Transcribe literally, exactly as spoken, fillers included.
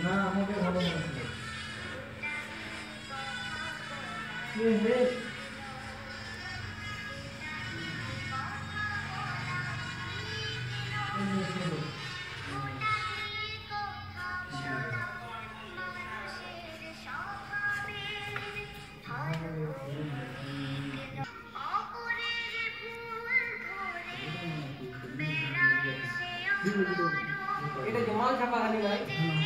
না আমাকে ভালো লাগছে এ হে এটা জমাল ছাপা খালি ভাই